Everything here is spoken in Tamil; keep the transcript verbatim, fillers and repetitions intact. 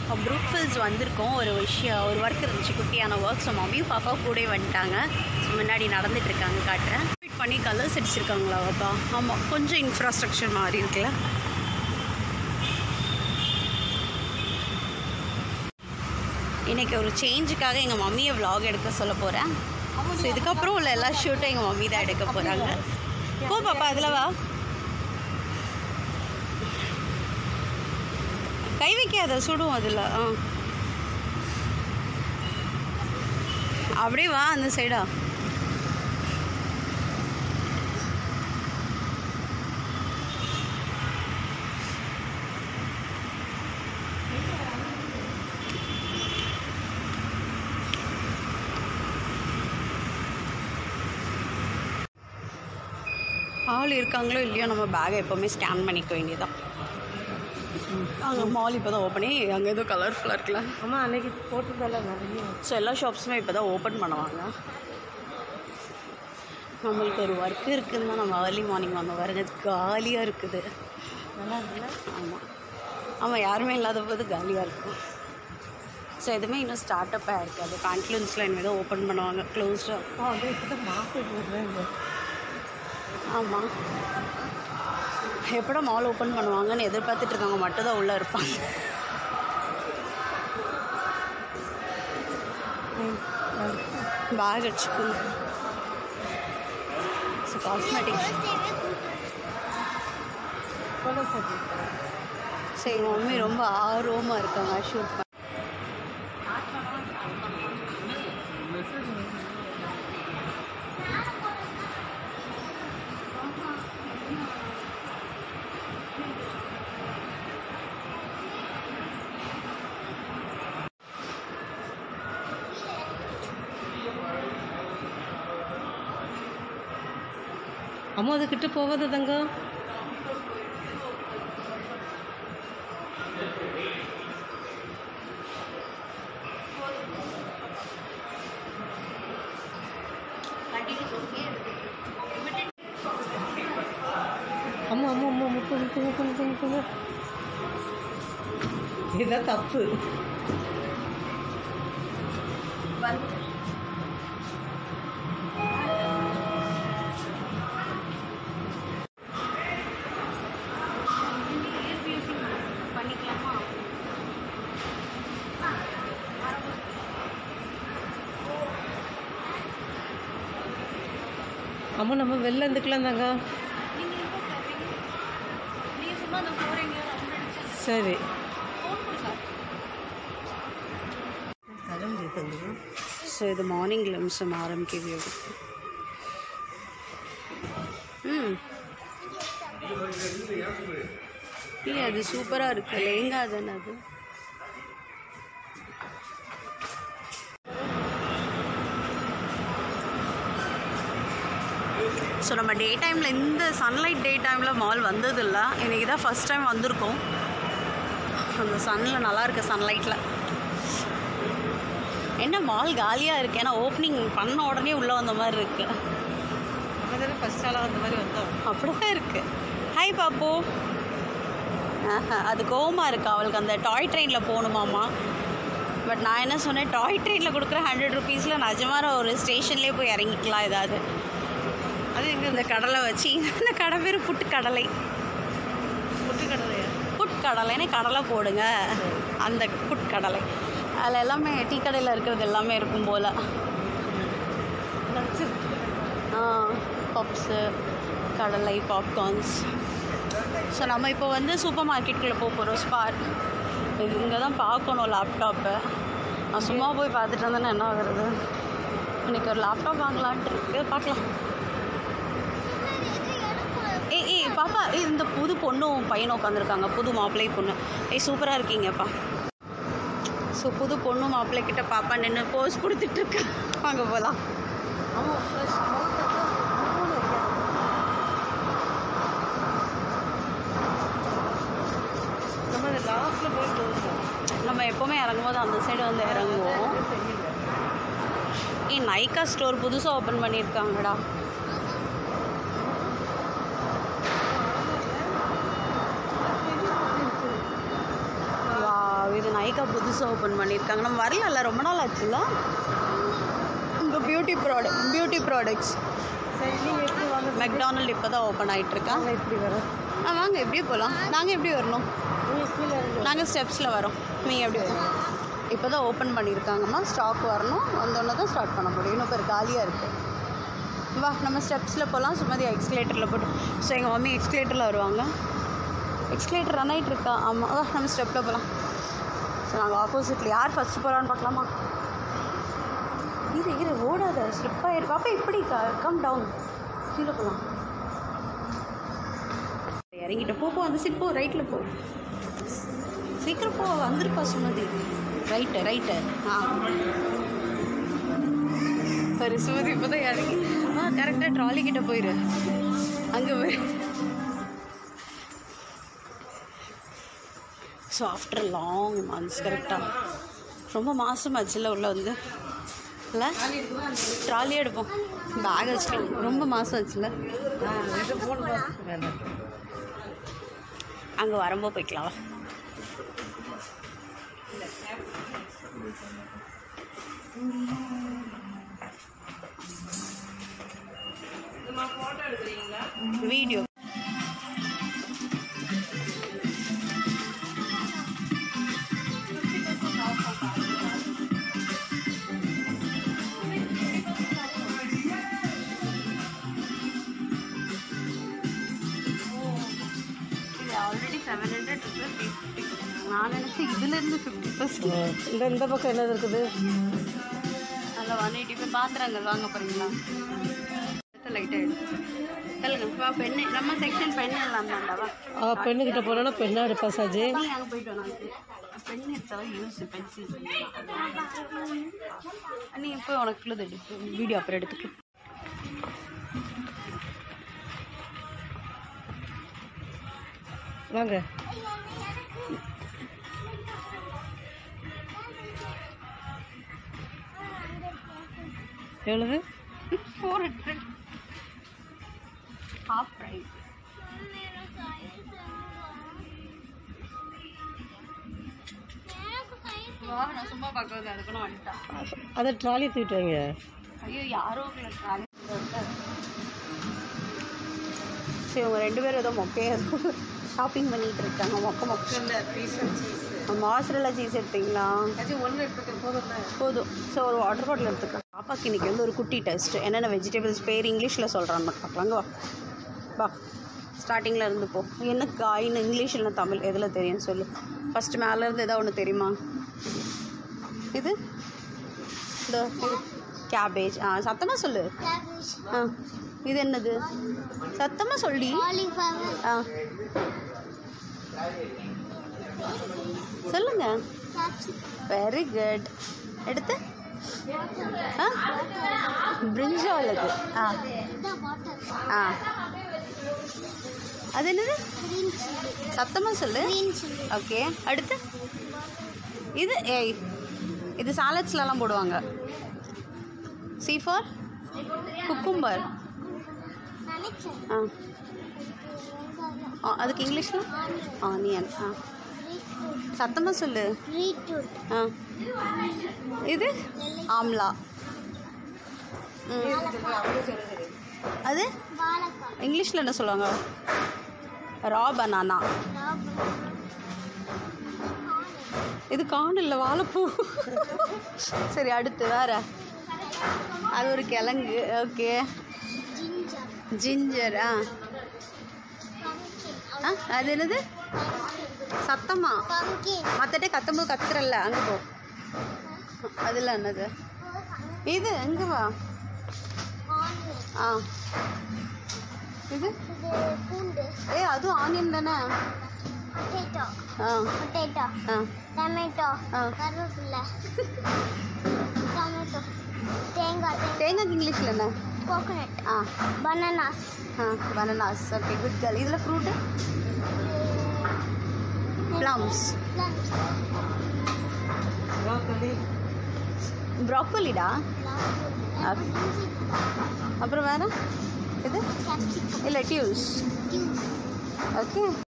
ப்ரூக்ஃபீல்ட்ஸ் வந்திருக்கோம். ஒரு விஷயம் ஒரு ஒர்க் இருந்துச்சு, குட்டியான ஒர்க். ஸோ மம்மியும் பாப்பா கூட வந்துட்டாங்க. ஸோ முன்னாடி நடந்துகிட்ருக்காங்க, காட்டுறேன். வெயிட் பண்ணி கலர்ஸ் அடிச்சிருக்காங்களா பாப்பா? ஆமாம், கொஞ்சம் இன்ஃப்ராஸ்ட்ரக்சர் மாதிரி இருக்குல்ல. இன்றைக்கி ஒரு சேஞ்சுக்காக எங்கள் மம்மியை விலாக் எடுக்க சொல்ல போகிறேன். ஸோ இதுக்கப்புறம் உள்ள எல்லா ஷூட்டும் எங்கள் மம்மி தான் எடுக்க போகிறாங்க. போ பாப்பா, அதில் வா, கை வைக்காத, சுடும் அதில். ஆ அப்படியே வா, அந்த சைடா. ஆள் இருக்காங்களோ இல்லையோ நம்ம பேகை எப்போவுமே ஸ்கேன் பண்ணிக்க வேண்டியதான். அங்கே மால் இப்போ தான் ஓப்பனே, அங்கே ஏதோ கலர்ஃபுல்லாக இருக்குல்ல. ஆமாம், அன்றைக்கி போட்டுருந்தால நிறைய. ஸோ எல்லா ஷாப்ஸுமே இப்போ தான் ஓப்பன் பண்ணுவாங்க. நம்மளுக்கு ஒரு ஒர்க் இருக்குதுன்னு தான் நம்ம ஏர்லி மார்னிங் வந்தோம். பாருங்க, காலியாக இருக்குது. நல்லா இருக்குல்ல? ஆமாம் ஆமாம், யாருமே இல்லாத போது காலியாக இருக்கும். ஸோ எதுவுமே இன்னும் ஸ்டார்ட் அப்பாக இருக்காது. கான்ஃப்ளூன்ஸில் இனிமேல் தான் ஓப்பன் பண்ணுவாங்க. க்ளோஸ்டாக. ஆ, அது இப்போ தான் மாப்பு போடுறாங்க. ஆமாம், எப்படா மால் ஓப்பன் பண்ணுவாங்கன்னு எதிர்பார்த்துட்டு இருக்காங்க. மட்டும் தான் உள்ளே இருப்பாங்க. பேக் வச்சுக்கோங்க. So cosmetics. சரி, மம்மி ரொம்ப ஆர்வமாக இருக்காங்க ஷூட் பண்ண. அம்மா அதுக்கிட்ட போகாத தங்கம். அம்மா அம்மா அம்மா முக்கு முக்கு முக்கு முக்கு முக்கு. இதுதான் தப்பு. அம்மா நம்ம வெளில இருந்துக்கலாம் தாங்க. சரி, ஸோ இது மார்னிங் கிளிம்ஸும் ஆரம்பிக்க வியூ. ம் இல்லை, அது சூப்பராக இருக்குது. லேங்கா தானே அது. ஸோ நம்ம டே டைமில், இந்த சன்லைட் டே டைமில் மால் வந்ததில்லை. இன்றைக்கி தான் ஃபஸ்ட் டைம் வந்திருக்கோம். அந்த சன்னில் நல்லாயிருக்கு, சன்லைட்டில். என்ன மால் காலியாக இருக்குது, ஏன்னா ஓப்பனிங் பண்ண உடனே உள்ளே வந்த மாதிரி இருக்குது. நம்ம ஃபஸ்ட் ஆளாக வந்த மாதிரி வந்தோம். அப்படி தான் இருக்குது. ஹாய் பாப்போ. ஆஹா, அது கோவமாக இருக்குது. அவளுக்கு அந்த டாய் ட்ரெயினில் போகணுமாம்மா. பட் நான் என்ன சொன்னேன், டாய் ட்ரெயினில் கொடுக்குற ஹண்ட்ரட் ருபீஸில் நிஜமான ஒரு ஸ்டேஷன்லேயே போய் இறங்கிக்கலாம் ஏதாவது. அது எங்கே இந்த கடலை வச்சு, இந்த கடை பேர் புட்டு கடலை. புட்டு கடலையா? புட்கடலைன்னு கடலை போடுங்க, அந்த புட்கடலை. அதில் எல்லாமே டீ கடையில் இருக்கிறது எல்லாமே இருக்கும் போல். ஆ, பப்ஸு, கடலை, பாப்கார்ன்ஸ். ஸோ நம்ம இப்போ வந்து சூப்பர் மார்க்கெட்டுக்குள்ளே போக போகிறோம். ஸ்பார்க் இது இங்கே தான் பார்க்கணும் லேப்டாப்பை. நான் சும்மா போய் பார்த்துட்டு வந்தேன்னா என்ன ஆகுறது. இன்றைக்கி ஒரு லேப்டாப் வாங்கலான்ட்டு இருக்கு, பார்க்கலாம். ஏய் ஏய் பாப்பா, ஏ இந்த புது பொண்ணும் பையனும் உட்காந்துருக்காங்க, புது மாப்பிள்ளை பொண்ணு. ஏய் சூப்பராக இருக்கீங்கப்பா. ஸோ புது பொண்ணு மாப்பிள்ளைக்கிட்ட பாப்பா நின்று போஸ் கொடுத்துட்ருக்கு. வாங்க போகலாம். நம்ம லாஸ்ட்டில் போய் போவோம். நம்ம எப்போவுமே இறங்கும்போது அந்த சைடு வந்து இறங்குவோம். ஏ நைக்கா ஸ்டோர் புதுசாக ஓப்பன் பண்ணியிருக்காங்கடா. வா, இது நைக்கா புதுசாக ஓப்பன் பண்ணியிருக்காங்க. நம்ம வரல, ரொம்ப நாள் ஆச்சுல. இங்கே beauty product beauty products McDonald's இப்போ தான் ஓப்பன் ஆகிட்டுருக்கேன். எப்படி வரோம்? ஆ வாங்க, எப்படியே போகலாம். நாங்கள் எப்படி வரணும்? நாங்கள் ஸ்டெப்ஸில் வரோம். நீங்கள் எப்படி வரணும்? இப்போ தான் ஓப்பன் பண்ணியிருக்காங்கம்மா. ஸ்டாக் வரணும், வந்தோடனே தான் ஸ்டார்ட் பண்ண முடியும். இன்னும் பேர் காலியாக இருக்குது. வா, நம்ம ஸ்டெப்ஸில் போகலாம். சும்மா எக்ஸ்கலேட்டரில் போட்டு. ஸோ எங்கள் மம்மி எக்ஸ்கலேட்டரில் வருவாங்க. எக்ஸ்கலேட்டர் ரன் ஆகிட்டு இருக்கா. ஆமாம், வா நம்ம ஸ்டெப்பில் போகலாம். ஸோ நாங்கள் ஆப்போசிட்டில் யார் ஃபஸ்ட்டு போகலான்னு பார்க்கலாமா? இரு இரு ஓடாத, ஸ்லிப் ஆகிருக்கு. அப்போ இப்படி கம் டவுன், கீழே போகலாம். இறங்கிட்ட போ போ அந்த சீட் போ, ரைட்டில் போ, சீக்கிரம் போ. வந்துருப்பா சுமதி. ரைட்டு ரைட்டு ஆ சரி சுமதி இப்போ தான் இறங்கி. ஆ கரெக்டாக ட்ராலி கிட்டே போயிரு. அங்கே போய். ஸோ ஆஃப்டர் லாங் மந்த்ஸ் கரெக்டாக ரொம்ப மாதம் ஆச்சுல உள்ள வந்து இல்லை ட்ராலி எடுப்போம். பேக் வச்சுக்கலாம். ரொம்ப மாதம் ஆச்சுல. அங்கே வரும்போது போய்க்கலாம். Video already seven hundred rupees fifty. நான் நினச்சேன் இதுலேருந்து ஃபிஃப்டி பர்சன்ட். இந்த இந்த பக்கம் என்னது இருக்குது? அதில் ஒன் எயிட்டி போய் பாத்திரங்க வாங்க போகிறீங்களா? லைட்டாக எடுத்து சொல்லுங்க. வா பெண்ணு நம்ம செக்ஷன் பெண்ணு எல்லாம் தாண்டாவா. ஆ பெண்ணுக்கிட்ட போனோன்னா பெண்ணா எடுப்பா சாஜி. நீங்கள் அங்கே போயிட்டு வந்தாங்க. பெண் எடுத்தாலும் யூஸ் பென்சில் நீ இப்போ உனக்குள்ளது எடுத்து வீடியோ அப்புறம் எடுத்துக்கு. வாங்க. எவ்வளவு? Four hundred half price. நான் சும்மா பார்க்கறது அதுக்குன்னு வந்துட்டான். அதை ட்ராலி தூக்கிட்டு வாங்க. ஐயோ யாரோ ட்ராலி. சரி இவங்க ரெண்டு பேரும் ஏதோ மொக்கையா ஷாப்பிங் பண்ணிட்டு இருக்காங்க. மொக்க மொக்க மாஸ்டரில் சீஸ் எடுத்தீங்களா? போதும். ஸோ ஒரு வாட்டர் பாட்டில் எடுத்துக்கலாம். பாப்பாக்கு இன்றைக்கி வந்து ஒரு குட்டி டெஸ்ட். என்னென்ன வெஜிடபிள்ஸ் பேர் இங்கிலீஷில் சொல்கிறான்னு பார்க்கலாங்க. வா வா ஸ்டார்டிங்கில் இருந்து போ. என்ன காயின்னு இங்கிலீஷ் இல்லை தமிழ் எதில் தெரியும்னு சொல்லு. ஃபஸ்ட்டு மேலேருந்து எதாவது ஒன்று தெரியுமா? இது இந்த கேபேஜ். ஆ சத்தமாக சொல்லு. ஆ இது என்னது? சத்தமாக சொல்லி. ஆ சொல்லுங்க. Very good. எடுத்து ஆ பிரிஞ்சால். அது ஆ ஆ அது என்னது? சத்தமாக சொல்லு. ஓகே அடுத்து இது ஏய் இது சாலட்ஸ்லலாம் போடுவாங்க. C for cucumber. ஆ அதுக்கு இங்கிலீஷில் ஆனியன். ஆ சத்தமாக சொல்லு. ஆ இது ஆம்லா. அது இங்கிலீஷில் என்ன சொல்லுவாங்க? ரா பனானா. இது கார்ன் இல்லை, வாழைப்பூ. சரி அடுத்து வேற. அது ஒரு கிழங்கு. Okay ginger. ஆ ஆ அது என்னது? சத்தமா மற்றட்டே கத்தும்போது கத்துறல்ல அங்கே போ. அதில் என்னது? இது எங்கே வா. ஆ இது ஏ அதுவும் ஆனியன் தானே? ஆ ஆ டொமேட்டோ ஆ கருவேப்பிலை டொமேட்டோ தேங்காய் தேங்காய்க்கு இங்கிலீஷில் என்ன? கோகோனட் ஆ பனானாஸ் ஆ பனானாஸ். Okay good girl. இதில் ஃப்ரூட்டு ப்ளம்ஸ். ப்ராக்கோலிடா. அப்புறம் வேறு இது இல்லை டியூஸ். ஓகே